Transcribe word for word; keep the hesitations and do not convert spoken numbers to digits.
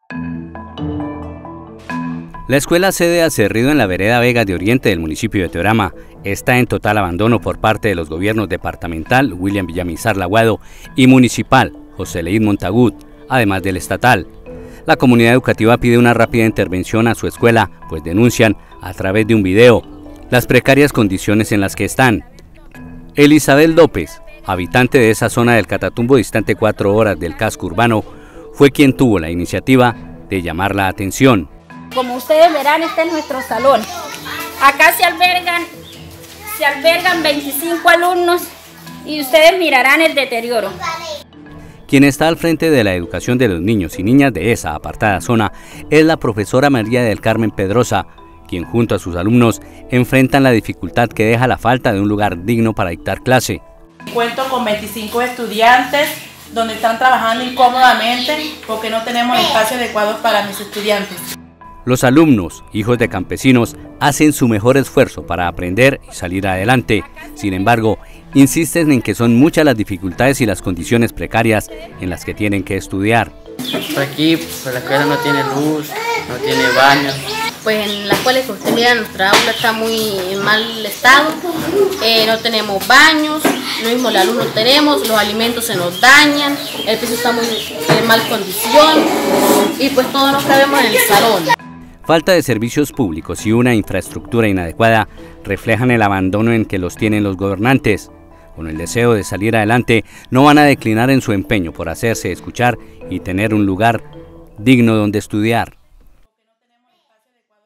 La escuela sede Acerrido en la vereda Vegas de Oriente del municipio de Teorama está en total abandono por parte de los gobiernos departamental William Villamizar Laguado y municipal José Leín Montagut, además del estatal. La comunidad educativa pide una rápida intervención a su escuela, pues denuncian a través de un video las precarias condiciones en las que están. Elizabeth López, habitante de esa zona del Catatumbo distante cuatro horas del casco urbano, fue quien tuvo la iniciativa de llamar la atención. Como ustedes verán, este es nuestro salón. Acá se albergan, se albergan veinticinco alumnos y ustedes mirarán el deterioro. Quien está al frente de la educación de los niños y niñas de esa apartada zona es la profesora María del Carmen Pedrosa, quien junto a sus alumnos enfrentan la dificultad que deja la falta de un lugar digno para dictar clase. Cuento con veinticinco estudiantes donde están trabajando incómodamente porque no tenemos espacios adecuados para mis estudiantes. Los alumnos, hijos de campesinos, hacen su mejor esfuerzo para aprender y salir adelante. Sin embargo, insisten en que son muchas las dificultades y las condiciones precarias en las que tienen que estudiar. Por aquí, pues la escuela no tiene luz, no tiene baño. Pues en la escuela que usted mira, nuestra aula está muy en mal estado, eh, no tenemos baños, lo mismo la luz no tenemos, los alimentos se nos dañan, el piso está muy en mal condición y pues todos nos cabemos en el salón. Falta de servicios públicos y una infraestructura inadecuada reflejan el abandono en que los tienen los gobernantes. Con el deseo de salir adelante, no van a declinar en su empeño por hacerse escuchar y tener un lugar digno donde estudiar.